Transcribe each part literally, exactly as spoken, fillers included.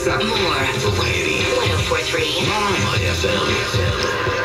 seven. More variety. one oh four point three. My F M.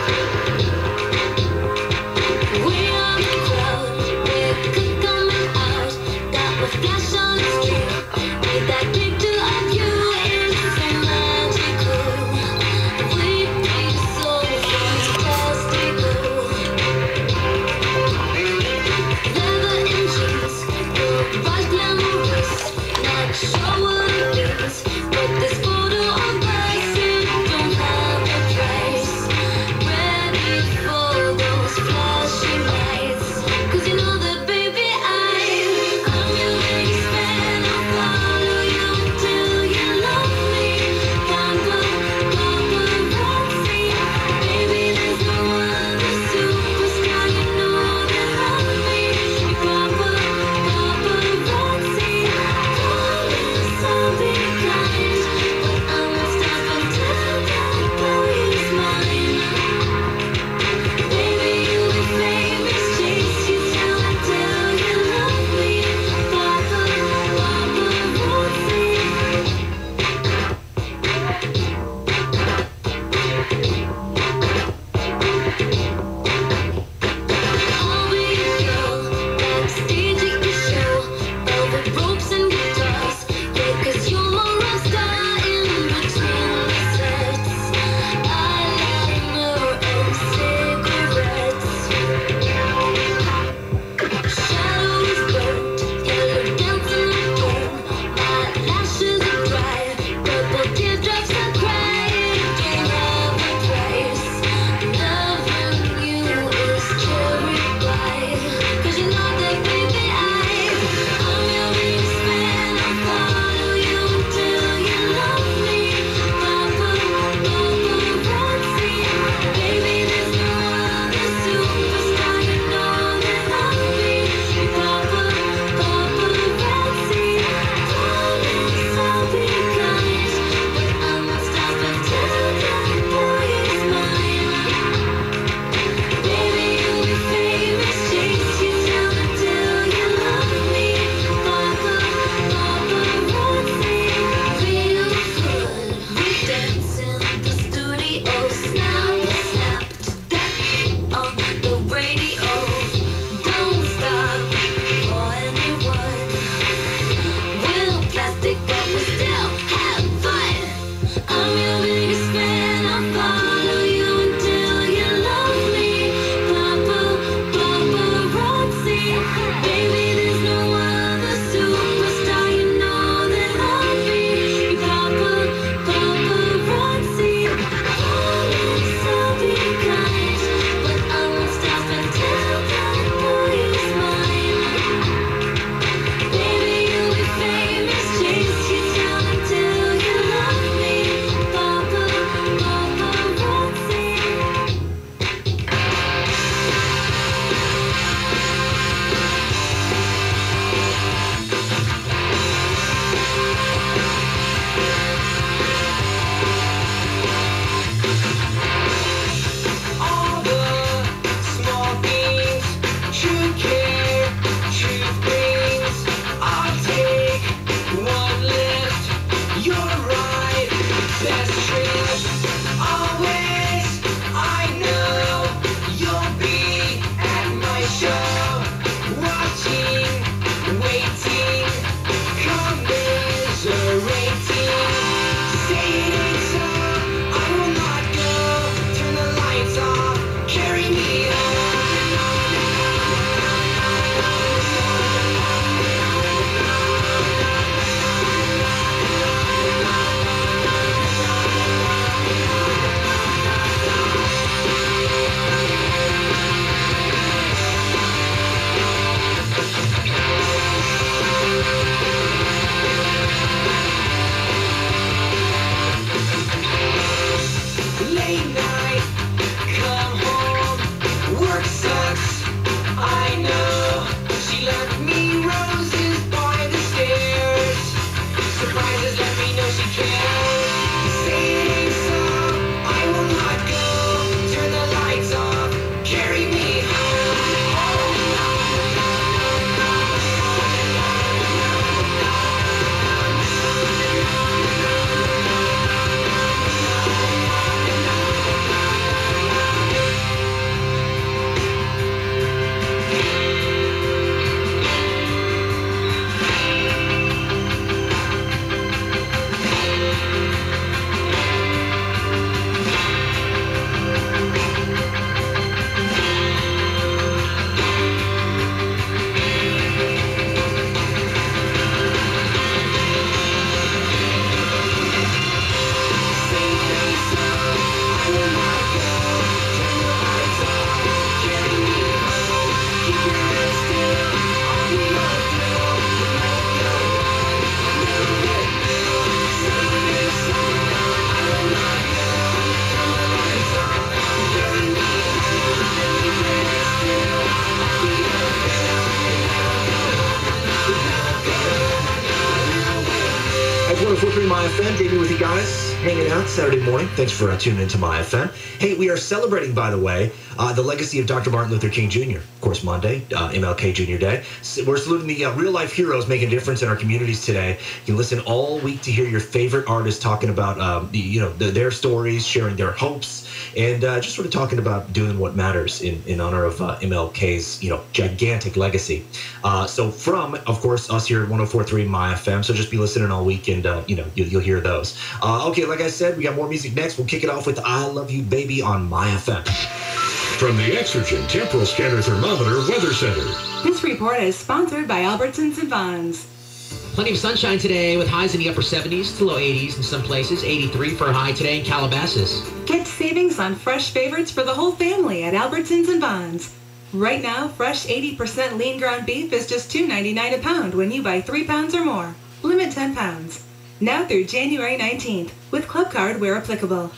MyFM. Jamie with you guys, hanging out Saturday morning. Thanks for uh, tuning into MyFM. Hey, we are celebrating, by the way, uh, the legacy of Doctor Martin Luther King Junior Of course, Monday, uh, M L K Junior Day. So we're saluting the uh, real-life heroes making a difference in our communities today. You can listen all week to hear your favorite artists talking about, um, the, you know, the, their stories, sharing their hopes, and uh, just sort of talking about doing what matters in, in honor of uh, M L K's, you know, gigantic legacy. Uh, so from, of course, us here at one oh four point three MyFM. So just be listening all week, and uh, you know, you, you'll hear those. Uh, okay, like I said, we got more music next. We'll kick it off with "I Love You, Baby" on MyFM. From the Exergen Temporal Scanner Thermometer Weather Center. This report is sponsored by Albertsons and Vons. Plenty of sunshine today with highs in the upper seventies to low eighties in some places. eighty-three for a high today in Calabasas. Get savings on fresh favorites for the whole family at Albertsons and Vons. Right now, fresh eighty percent lean ground beef is just two ninety-nine a pound when you buy three pounds or more. Limit ten pounds. Now through January nineteenth, with Club Card where applicable.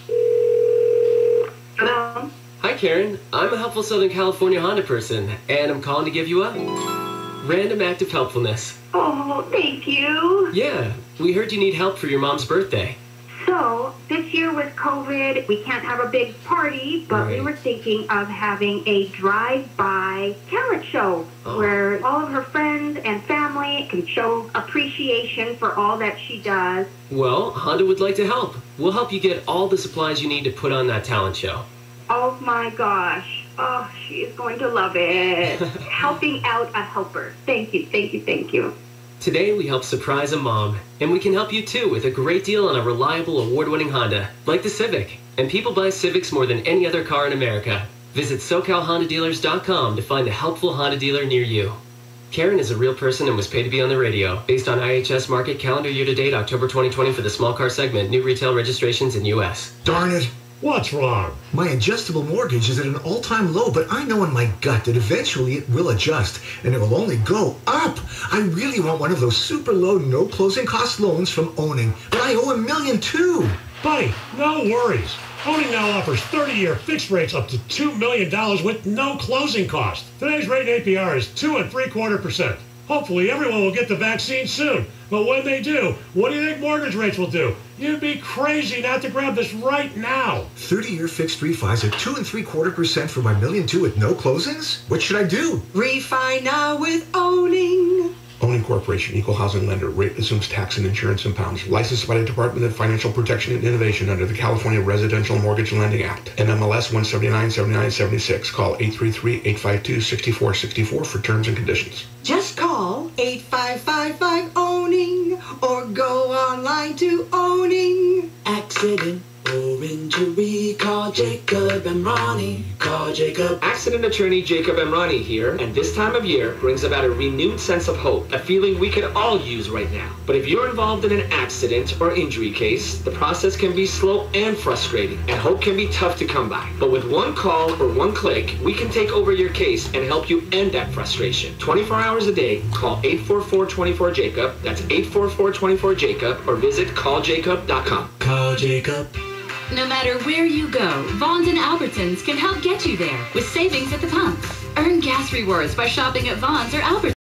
Hello? Hi, Karen. I'm a helpful Southern California Honda person, and I'm calling to give you a random act of helpfulness. Oh, thank you. Yeah, we heard you need help for your mom's birthday. So, this year with COVID, we can't have a big party, but Right. we were thinking of having a drive-by talent show Oh. where all of her friends and family can show appreciation for all that she does. Well, Honda would like to help. We'll help you get all the supplies you need to put on that talent show. Oh my gosh. Oh, she is going to love it. Helping out a helper. Thank you, thank you, thank you. Today, we help surprise a mom, and we can help you too with a great deal on a reliable, award-winning Honda, like the Civic. And people buy Civics more than any other car in America. Visit socal honda dealers dot com to find a helpful Honda dealer near you. Karen is a real person and was paid to be on the radio. Based on I H S market calendar year-to-date October twenty twenty for the small car segment, new retail registrations in U S Darn it. What's wrong? My adjustable mortgage is at an all-time low, but I know in my gut that eventually it will adjust, and it will only go up. I really want one of those super low, no closing cost loans from Owning, but I owe a million too. Buddy, no worries. Owning now offers thirty-year fixed rates up to two million dollars with no closing cost. Today's rate A P R is two and three quarter percent. Hopefully everyone will get the vaccine soon. But when they do, what do you think mortgage rates will do? You'd be crazy not to grab this right now. thirty-year fixed refis at two and three quarter percent for my million two with no closings? What should I do? Refi now with Owning. Owning Corporation, equal housing lender. Rate assumes tax and insurance in pounds. Licensed by the Department of Financial Protection and Innovation under the California Residential Mortgage Lending Act. N M L S one seventy-nine seventy-nine seventy-six. Call eight three three, eight five two, six four six four for terms and conditions. Just call eight five five five Owning or go online to Owning. Accident or injury, call Jacob and Ronnie. Call Jacob. Accident attorney Jacob Emrani here, and this time of year brings about a renewed sense of hope, a feeling we could all use right now. But if you're involved in an accident or injury case, the process can be slow and frustrating, and hope can be tough to come by. But with one call or one click, we can take over your case and help you end that frustration. twenty-four hours a day, call eight four four, two four, Jacob. That's eight four four, two four, Jacob, or visit call jacob dot com. Call Jacob. No matter where you go, Vons and Albertsons can help get you there with savings at the pump. Earn gas rewards by shopping at Vons or Albertsons.